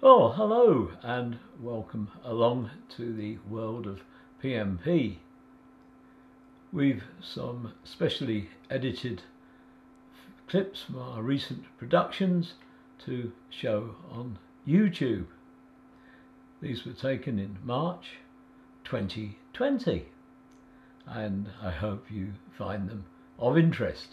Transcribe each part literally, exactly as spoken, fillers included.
Oh, hello and welcome along to the world of P M P. We've some specially edited clips from our recent productions to show on YouTube. These were taken in March twenty twenty and I hope you find them of interest.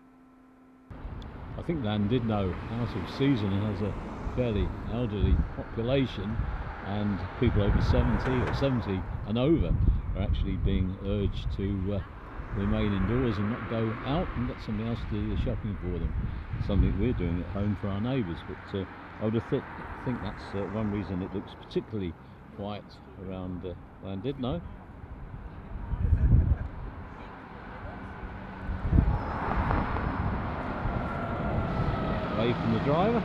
I think Llandudno House of Susan has a fairly elderly population, and people over seventy or seventy and over are actually being urged to uh, remain indoors and not go out and get somebody else to do the shopping for them. Something we're doing at home for our neighbours, but uh, I would have th think that's uh, one reason it looks particularly quiet around uh, Llandudno. Away from the driver.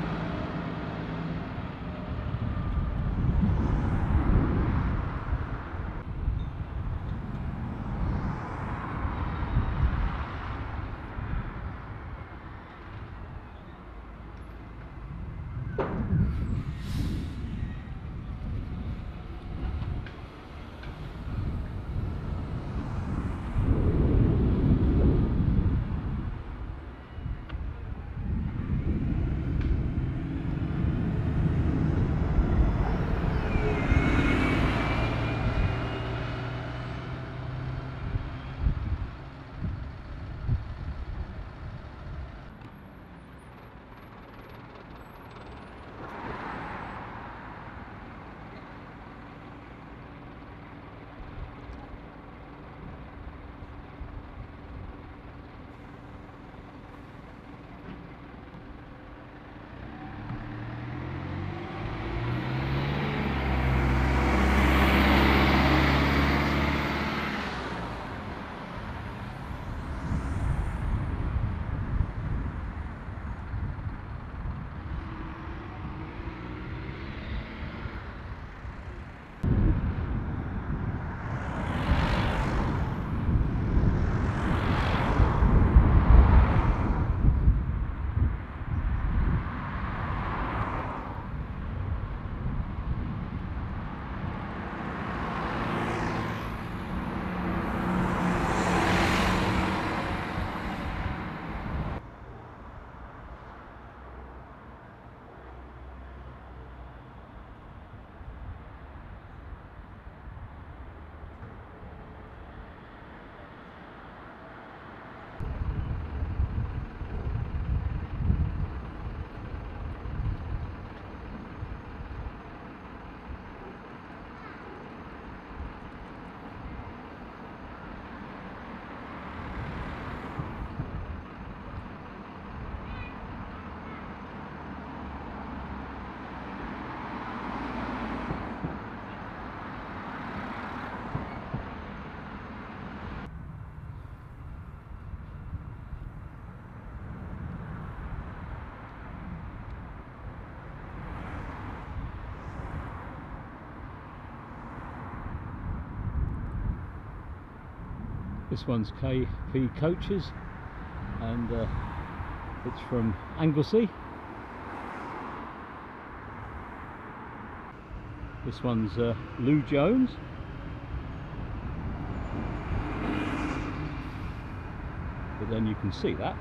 This one's K P Coaches, and uh, it's from Anglesey. This one's uh, Lou Jones. But then you can see that.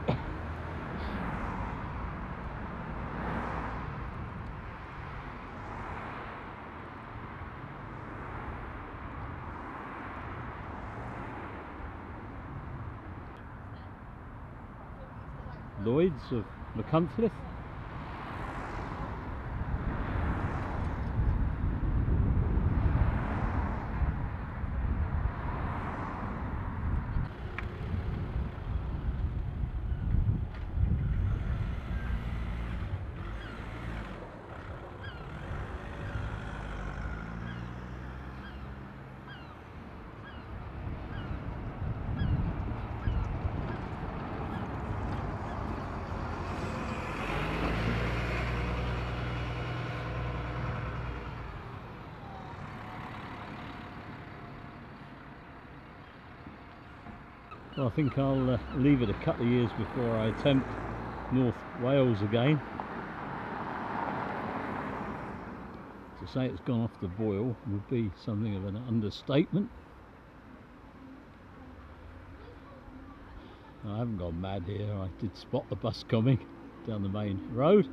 Lloyd's of Machynlleth. Well, I think I'll uh, leave it a couple of years before I attempt North Wales again. To say it's gone off the boil would be something of an understatement. I haven't gone mad here. I did spot the bus coming down the main road.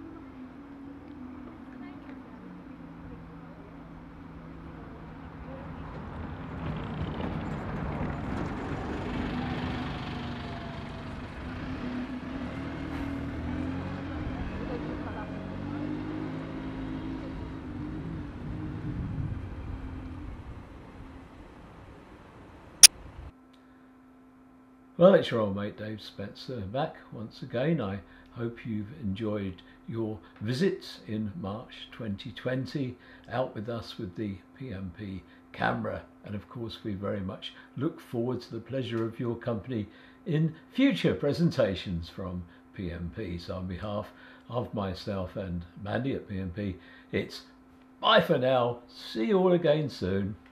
Well, it's your old mate Dave Spencer back once again. I hope you've enjoyed your visit in March twenty twenty out with us with the P M P camera, and of course we very much look forward to the pleasure of your company in future presentations from P M P. So on behalf of myself and Mandy at P M P, it's bye for now. See you all again soon.